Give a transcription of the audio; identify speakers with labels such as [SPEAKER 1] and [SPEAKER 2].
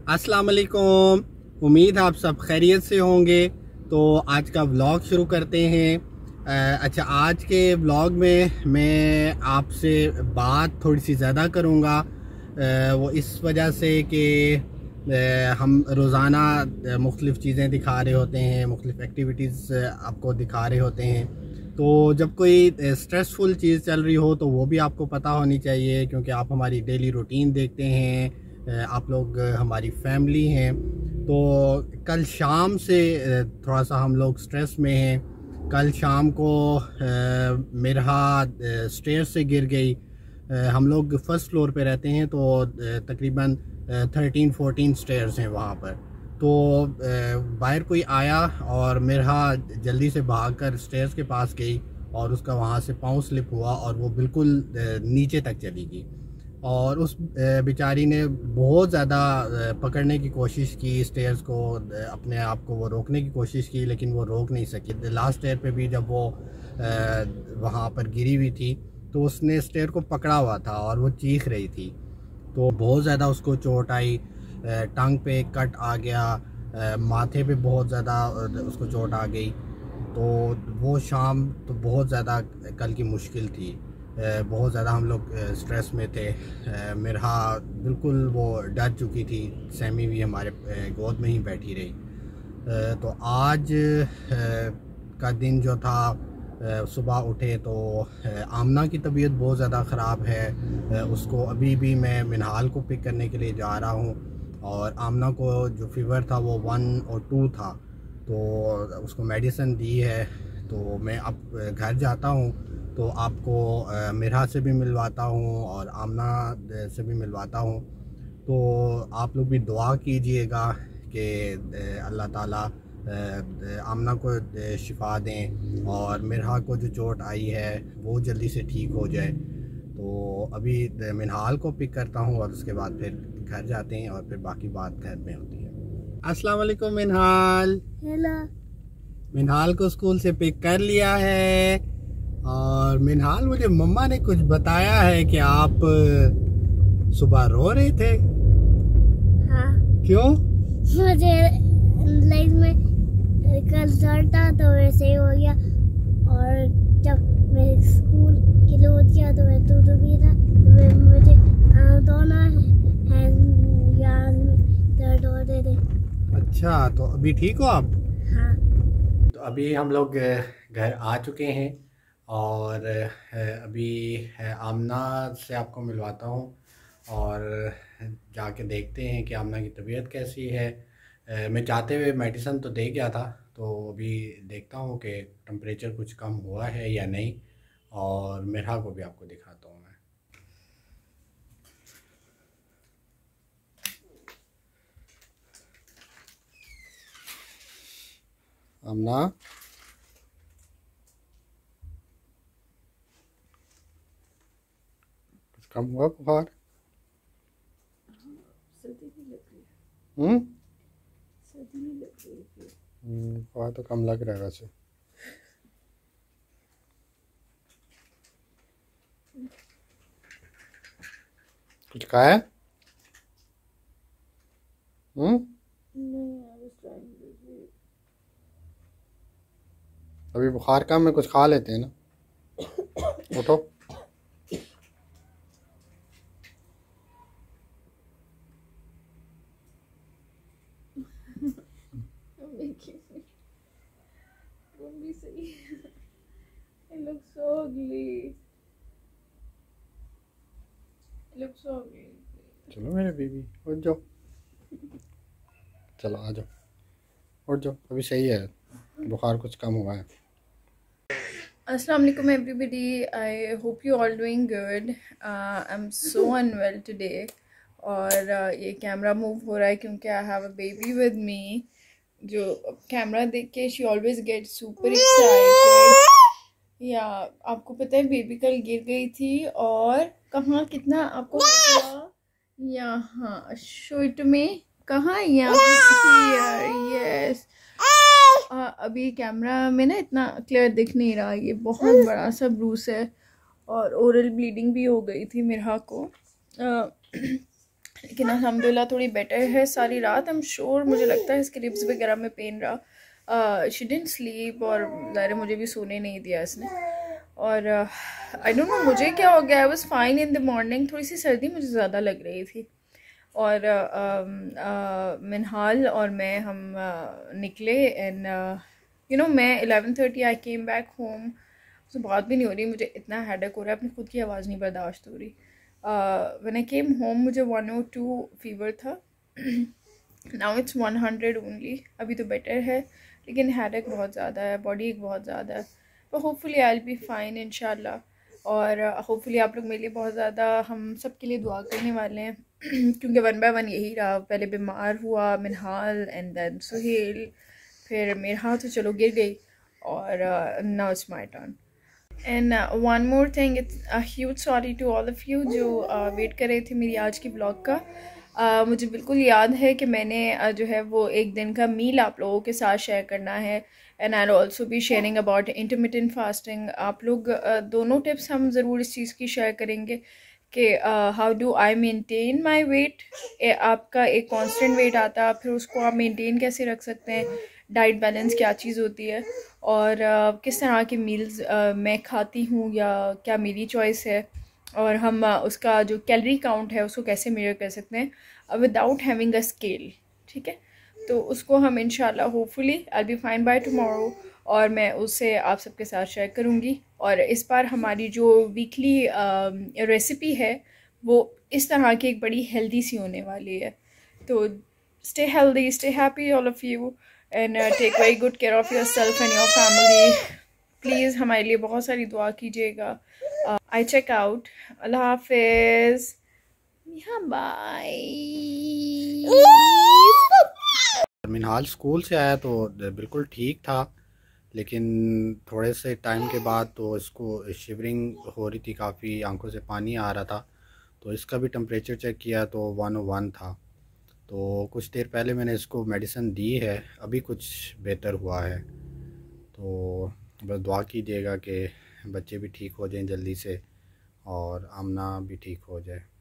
[SPEAKER 1] अस्सलाम वालेकुम। उम्मीद आप सब खैरियत से होंगे। तो आज का व्लॉग शुरू करते हैं। अच्छा, आज के व्लॉग में मैं आपसे बात थोड़ी सी ज़्यादा करूँगा। वो इस वजह से कि हम रोज़ाना मुख्तलिफ़ चीज़ें दिखा रहे होते हैं, मुख्तलिफ़ एक्टिविटीज़ आपको दिखा रहे होते हैं। तो जब कोई स्ट्रेसफुल चीज़ चल रही हो तो वो भी आपको पता होनी चाहिए, क्योंकि आप हमारी डेली रूटीन देखते हैं, आप लोग हमारी फैमिली हैं। तो कल शाम से थोड़ा सा हम लोग स्ट्रेस में हैं। कल शाम को मेरा स्टेयर से गिर गई। हम लोग फर्स्ट फ्लोर पे रहते हैं, तो तकरीबन 13-14 स्टेयर्स हैं वहाँ पर। तो बाहर कोई आया और मेरा जल्दी से भागकर स्टेयर्स के पास गई और उसका वहाँ से पाँव स्लिप हुआ और वो बिल्कुल नीचे तक चली गई। और उस बेचारी ने बहुत ज़्यादा पकड़ने की कोशिश की स्टेयर्स को, अपने आप को वो रोकने की कोशिश की, लेकिन वो रोक नहीं सकी। लास्ट स्टेयर पे भी जब वो वहाँ पर गिरी हुई थी तो उसने स्टेयर को पकड़ा हुआ था और वो चीख रही थी। तो बहुत ज़्यादा उसको चोट आई, टांग पे कट आ गया, माथे पे बहुत ज़्यादा उसको चोट आ गई। तो वो शाम तो बहुत ज़्यादा कल की मुश्किल थी। बहुत ज़्यादा हम लोग स्ट्रेस में थे। मेरा बिल्कुल वो डर चुकी थी। सैमी भी हमारे गोद में ही बैठी रही। तो आज का दिन जो था, सुबह उठे तो आमना की तबीयत बहुत ज़्यादा ख़राब है। उसको अभी भी मैं मिनहाल को पिक करने के लिए जा रहा हूँ। और आमना को जो फ़ीवर था वो 1 और 2 था, तो उसको मेडिसिन दी है। तो मैं अब घर जाता हूँ तो आपको मेरा से भी मिलवाता हूँ और आमना से भी मिलवाता हूँ। तो आप लोग भी दुआ कीजिएगा कि अल्लाह ताला आमना को शिफा दें और मेरा को जो चोट आई है वो जल्दी से ठीक हो जाए। तो अभी मिनहाल को पिक करता हूँ और उसके बाद फिर घर जाते हैं और फिर बाकी बात घर में होती है। अस्सलाम वालेकुम मिनहाल।
[SPEAKER 2] हेलो।
[SPEAKER 1] मिनहाल को स्कूल से पिक कर लिया है। और मिनहाल, मुझे मम्मा ने कुछ बताया है कि आप सुबह रो रहे थे।
[SPEAKER 2] हाँ,
[SPEAKER 1] क्यों?
[SPEAKER 2] मुझे लाइफ में कल डर था तो वैसे ही हो गया। और जब मैं स्कूल के लिए उठ गया तो मैं दूध भी था, तो मुझे दोनों हैंड यार में दर्द हो रहे थे।
[SPEAKER 1] अच्छा, तो अभी ठीक हो आप?
[SPEAKER 2] हाँ।
[SPEAKER 1] तो अभी हम लोग घर आ चुके हैं और अभी आमना से आपको मिलवाता हूँ और जाके देखते हैं कि आमना की तबीयत कैसी है। मैं चाहते हुए मेडिसिन तो दे गया था, तो अभी देखता हूँ कि टेम्परेचर कुछ कम हुआ है या नहीं। और मेरा को भी आपको दिखाता हूँ मैं। आमना, कुछ कम हुआ बुखार?
[SPEAKER 2] सर्दी नहीं लग रही। सर्दी नहीं लग रही।
[SPEAKER 1] बुखार तो कम लग रहा है वैसे। कुछ खाया है? अभी बुखार कम है, कुछ खा लेते हैं ना। उठो।
[SPEAKER 2] It looks so ugly. It looks so ugly.
[SPEAKER 1] चलो मेरे बेबी, उठ जाओ। चलो आ जाओ, उठ जाओ। अभी सही है, बुखार कुछ कम हुआ है।
[SPEAKER 3] Assalamu alaikum everybody. I hope you all doing good. I'm so unwell today. और ये कैमरा मूव हो रहा है क्योंकि I have a baby with me, जो कैमरा देख के she always get super excited. या आपको पता है बेबी कल गिर गई थी और कहाँ, कितना आपको पता? यहाँ शूट में कहाँ? यहाँ। यस। अभी कैमरा में ना इतना क्लियर दिख नहीं रहा, ये बहुत बड़ा सा ब्रूस है और ओरल ब्लीडिंग भी हो गई थी मेरा को। लेकिन अल्हम्दुलिल्लाह थोड़ी बेटर है सारी रात। आई एम श्योर, मुझे लगता है इसके रिब्स वगैरह में पेन रहा। शी डिडंट स्लीप और ज़ाहिर मुझे भी सोने नहीं दिया इसने। और आई डोंट नो मुझे क्या हो गया, I was fine in the morning, थोड़ी सी सर्दी मुझे ज़्यादा लग रही थी। और मिनहाल और मैं हम निकले एंड यू नो मैं 11:30 आई केम बैक होम। मुझसे बात भी नहीं हो रही, मुझे इतना हेडेक हो रहा है, अपनी खुद की आवाज़ नहीं बर्दाश्त हो रही। व्हेन आई केम होम मुझे 102 फीवर था। Now it's 100 only. अभी तो बेटर है लेकिन हेडेक बहुत ज़्यादा है, बॉडी एक बहुत ज़्यादा है। तो hopefully I will be fine इंशाल्लाह। और होपफुली आप लोग मेरे लिए बहुत ज़्यादा, हम सब के लिए दुआ करने वाले हैं क्योंकि 1 बाय 1 यही रहा। पहले बीमार हुआ मिनहाल एंड देन सुहेल, फिर मेरे हाथ तो चलो गिर गई और now it's my turn. And one more thing, it's a huge sorry to all of you जो वेट कर रहे थे मेरी आज की व्लॉग का। मुझे बिल्कुल याद है कि मैंने जो है वो एक दिन का मील आप लोगों के साथ शेयर करना है। And I also be sharing about intermittent fasting. आप लोग दोनों टिप्स हम ज़रूर इस चीज़ की शेयर करेंगे कि how do I maintain my weight. आपका एक कांस्टेंट वेट आता है, फिर उसको आप मेंटेन कैसे रख सकते हैं, डाइट बैलेंस क्या चीज़ होती है, और किस तरह के मील्स मैं खाती हूँ या क्या मेरी चॉइस है, और हम उसका जो कैलोरी काउंट है उसको कैसे मेजर कर सकते हैं विदाउट हैविंग अ स्केल। ठीक है, तो उसको हम इंशाल्लाह hopefully I will be fine by tomorrow और मैं उससे आप सबके साथ शेयर करूँगी। और इस बार हमारी जो वीकली रेसिपी है वो इस तरह की एक बड़ी हेल्दी सी होने वाली है। तो stay healthy, stay happy all of you and take very good care of your self and your family. Please हमारे लिए बहुत सारी दुआ कीजिएगा। I check out. अल्लाह हाफिज़। बाय।
[SPEAKER 1] मिनहाल स्कूल से आया तो बिल्कुल ठीक था, लेकिन थोड़े से टाइम के बाद तो इसको शिवरिंग हो रही थी, काफ़ी आंखों से पानी आ रहा था। तो इसका भी टेम्परेचर चेक किया तो 101 था। तो कुछ देर पहले मैंने इसको मेडिसिन दी है, अभी कुछ बेहतर हुआ है। तो बस दुआ कीजिएगा कि बच्चे भी ठीक हो जाएं जल्दी से और आमना भी ठीक हो जाए।